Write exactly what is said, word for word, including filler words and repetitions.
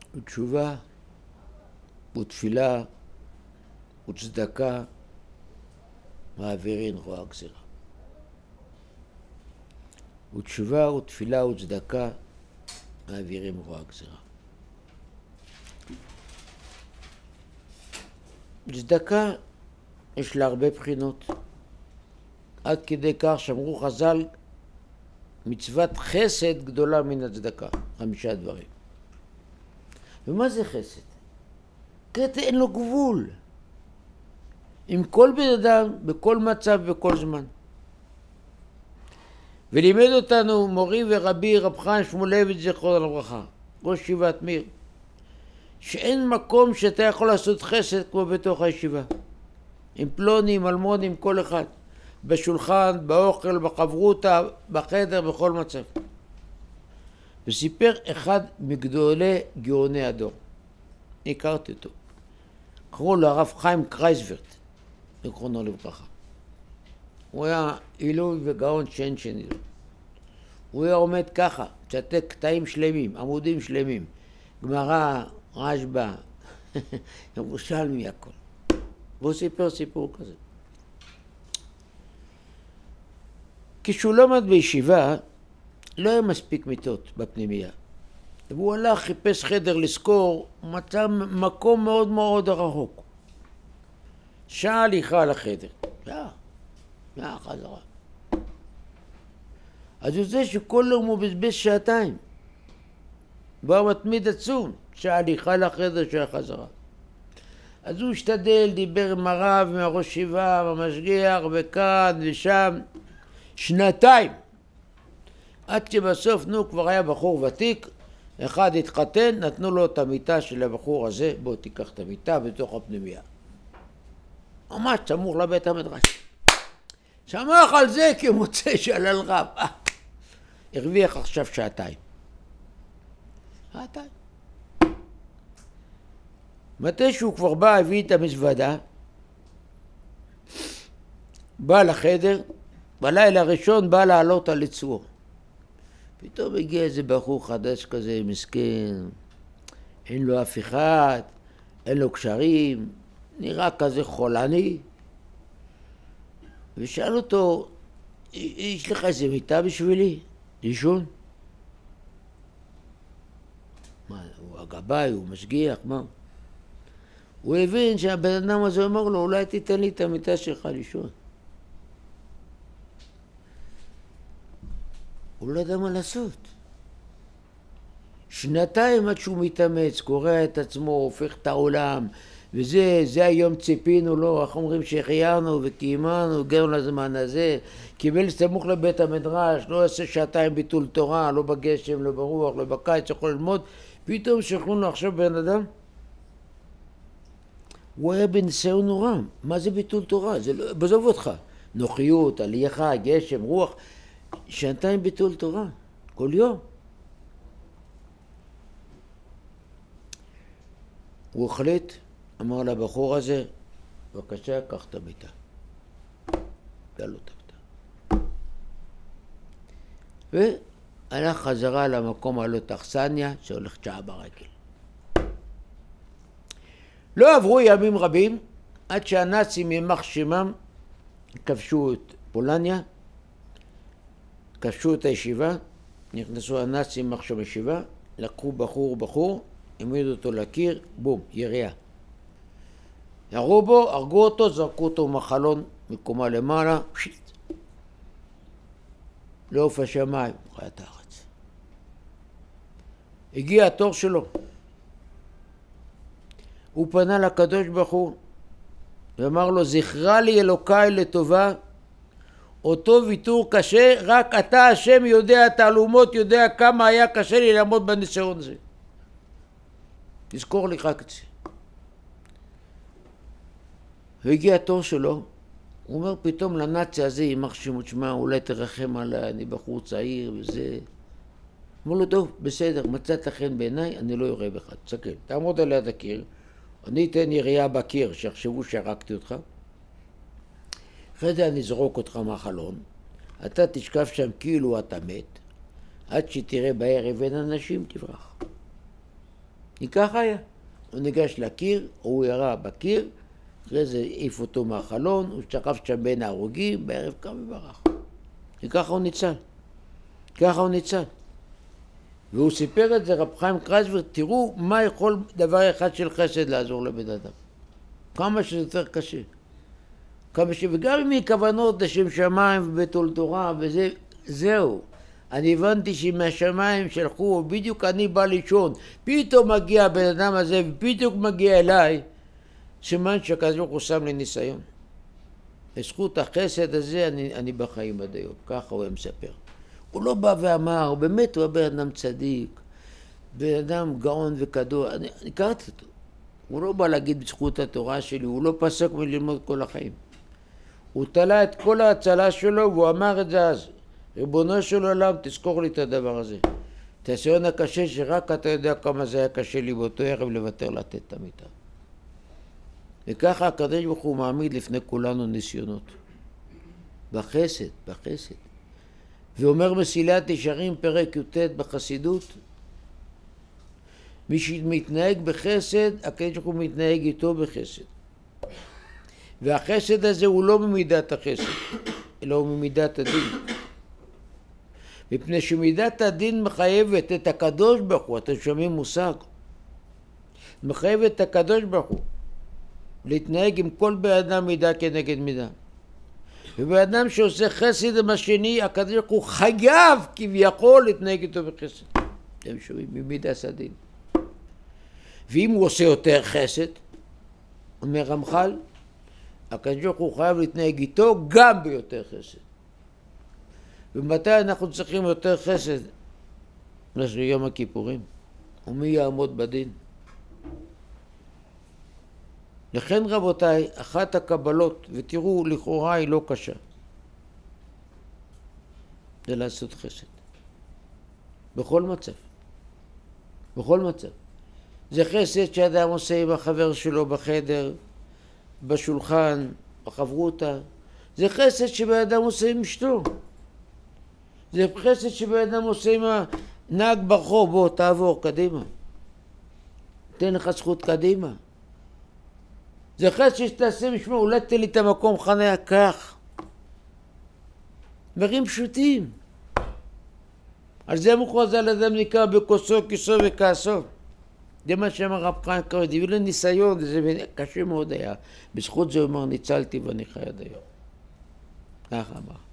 ותשובה, ותפילה, וצדקה, מעבירין רוע גזירה. ותשובה, ותפילה, וצדקה, מעבירים רוע גזירה. צדקה יש לה הרבה בחינות. עד כדי כך שאמרו חז"ל, מצוות חסד גדולה מן הצדקה. חמישה דברים. ומה זה חסד? קטע אין לו גבול. עם כל בן אדם, בכל מצב, בכל זמן. ולימד אותנו מורי ורבי רב חיים שמואלביץ' זכרונו לברכה, ראש ישיבת מיר, שאין מקום שאתה יכול לעשות חסד כמו בתוך הישיבה. עם פלוני, עם אלמוני, עם כל אחד. בשולחן, באוכל, בחברותה, בחדר, בכל מצב. וסיפר אחד מגדולי גאוני הדור. הכרתי אותו. קראו לו הרב חיים קרייסברט, זכרונו לברכה. הוא היה עילוי וגאון שאין שני לו. הוא היה עומד ככה, מצטט קטעים שלמים, עמודים שלמים, גמרא, רשב"א, ירושלמי, הכל. והוא סיפר סיפור כזה. כשהוא למד בישיבה, לא היה מספיק מיטות בפנימייה. והוא הלך, חיפש חדר לזכור, מצא מקום מאוד מאוד רחוק. שעה הליכה לחדר. שעה, שעה חזרה. אז הוא זה שכל יום הוא בזבז שעתיים. והוא מתמיד עצום, שעה הליכה לחדר, שעה חזרה. אז הוא השתדל, דיבר עם הרב, עם הראש ישיבה, המשגיח, וכאן ושם. שנתיים. עד שבסוף, נו, כבר היה בחור ותיק, אחד התחתן, נתנו לו את המיטה של הבחור הזה, בוא תיקח את המיטה בתוך הפנימייה. ממש סמוך לבית המדרש. שמח על זה כמוצא שלל רב. אה, הרוויח עכשיו שעתיים. שעתיים. מתי שהוא כבר בא, הביא את המזוודה, בא לחדר, בלילה הראשון בא לעלות על יצור. פתאום הגיע איזה בחור חדש כזה, מסכן, אין לו אף אחד, אין לו קשרים, נראה כזה חולני. ושאל אותו, יש לך איזה מיטה בשבילי? לישון? מה, הוא הגבאי, הוא משגיח, מה? הוא הבין שהבן אדם הזה אומר לו, אולי תיתן לי את המיטה שלך לישון. הוא לא יודע מה לעשות. שנתיים עד שהוא מתאמץ, קורא את עצמו, הופך את העולם, וזה, זה היום ציפינו לו, איך אומרים שהחיינו וקיימנו, הגענו לזמן הזה, קיבל סמוך לבית המדרש, לא יעשה שעתיים ביטול תורה, לא בגשם, לא ברוח, לא בקיץ, יכול ללמוד, פתאום שכחו לו עכשיו בן אדם. הוא היה בניסיון נורא. מה זה ביטול תורה? זה לא, בזוב אותך. נוחיות, עלייך, גשם, רוח. שעתיים ביטול תורה, כל יום. הוא החליט, אמר לבחור הזה, בבקשה, קח את המיטה. תעלו את המיטה. והלך חזרה למקום הלא אכסניה, שהולך שעה ברגל. לא עברו ימים רבים, עד שהנאצים יימח שמם, כבשו את פולניה, כבשו את הישיבה, נכנסו הנאצים מחשב הישיבה, לקחו בחור בחור, העמידו אותו לקיר, בום, ירייה. ירו בו, הרגו אותו, זרקו אותו מחלון מקומה למעלה, פשיט. לעוף השמיים, חיית הארץ. הגיע התור שלו. הוא פנה לקדוש ברוך הוא, ואמר לו, זכרה לי אלוקיי לטובה, אותו ויתור קשה, רק אתה השם יודע תעלומות, יודע כמה היה קשה לי לעמוד בניסיון הזה. תזכור לי רק את זה. והגיע התור שלו, הוא אומר פתאום לנאצי הזה, יימח שמו שמה, אולי תרחם עליי, אני בחור צעיר וזה. אמר לו, טוב, בסדר, מצאת חן בעיניי, אני לא יורה בך, תסתכל, תעמוד על יד הקיר, אני אתן ירייה בקיר, שיחשבו שהרגתי אותך. אחרי זה אני אזרוק אותך מהחלון, אתה תשכב שם כאילו אתה מת, עד שתראה בערב אין אנשים תברח. כי ככה היה. הוא ניגש לקיר, הוא ירה בקיר, אחרי זה העיף אותו מהחלון, הוא שכב שם בין ההרוגים, בערב קם וברח. כי ככה הוא ניצל. ככה הוא ניצל. והוא סיפר את זה, רב חיים קרייסברג, תראו מה יכול דבר אחד של חסד לעזור לבן אדם. כמה שזה יותר קשה. כמה ש... וגם אם היא כוונות לשם שמיים ובתול תורה וזה, זהו. אני הבנתי שמהשמיים שלחו, בדיוק אני בא לישון, פתאום מגיע הבן אדם הזה ופתאום מגיע אליי, סימן שכזו הוא שם לי ניסיון. בזכות החסד הזה אני, אני בחיים עד היום, ככה הוא מספר. הוא לא בא ואמר, באמת הוא בן אדם צדיק, בן אדם גאון וקדוש, אני, אני קראתי אותו. הוא לא בא להגיד בזכות התורה שלי, הוא לא פסק מללמוד כל החיים. הוא תלה את כל ההצלה שלו והוא אמר את זה אז. ריבונו של עולם, תזכור לי את הדבר הזה. את הסיון הקשה שרק אתה יודע כמה זה היה קשה לי באותו ערב לוותר לתת את המיטה. וככה הקדוש ברוך הוא מעמיד לפני כולנו ניסיונות. בחסד, בחסד. ואומר מסילת ישרים פרק י"ט בחסידות, מי שמתנהג בחסד, הקדוש ברוך הוא מתנהג איתו בחסד. והחסד הזה הוא לא ממידת החסד, אלא הוא ממידת הדין. מפני שמידת הדין מחייבת את הקדוש ברוך הוא, אתם שומעים מושג? מחייבת את הקדוש ברוך הוא להתנהג עם כל בן אדם מידה כנגד מידה. ובן אדם שעושה חסד עם השני, הקדוש ברוך הוא חייב כביכול להתנהג איתו בחסד. אתם שומעים? ממידת הדין. ואם הוא עושה יותר חסד, אומר רמח"ל, הקדוש ברוך הוא חייב להתנהג איתו גם ביותר חסד. ומתי אנחנו צריכים יותר חסד? לשם יום הכיפורים. ומי יעמוד בדין? לכן רבותיי, אחת הקבלות, ותראו לכאורה היא לא קשה, זה לעשות חסד. בכל מצב. בכל מצב. זה חסד שאדם עושה עם החבר שלו בחדר, בשולחן, בחברותה. זה חסד שבן אדם עושה עם אשתו. זה חסד שבן אדם עושה עם הנהג ברחוב, בוא תעבור קדימה. תן לך זכות קדימה. זה חסד שתעשה משמע, אולי תן לי את המקום חניה כך. דברים פשוטים. על זה מוכרז על אדם נקרא בכוסו, כיסו וכעסו. זה מה שאמר רב חיים קרייסברג, הביא לו ניסיון, זה קשה מאוד היה. בזכות זה הוא אמר, ניצלתי ואני חי עד היום. ככה אמר.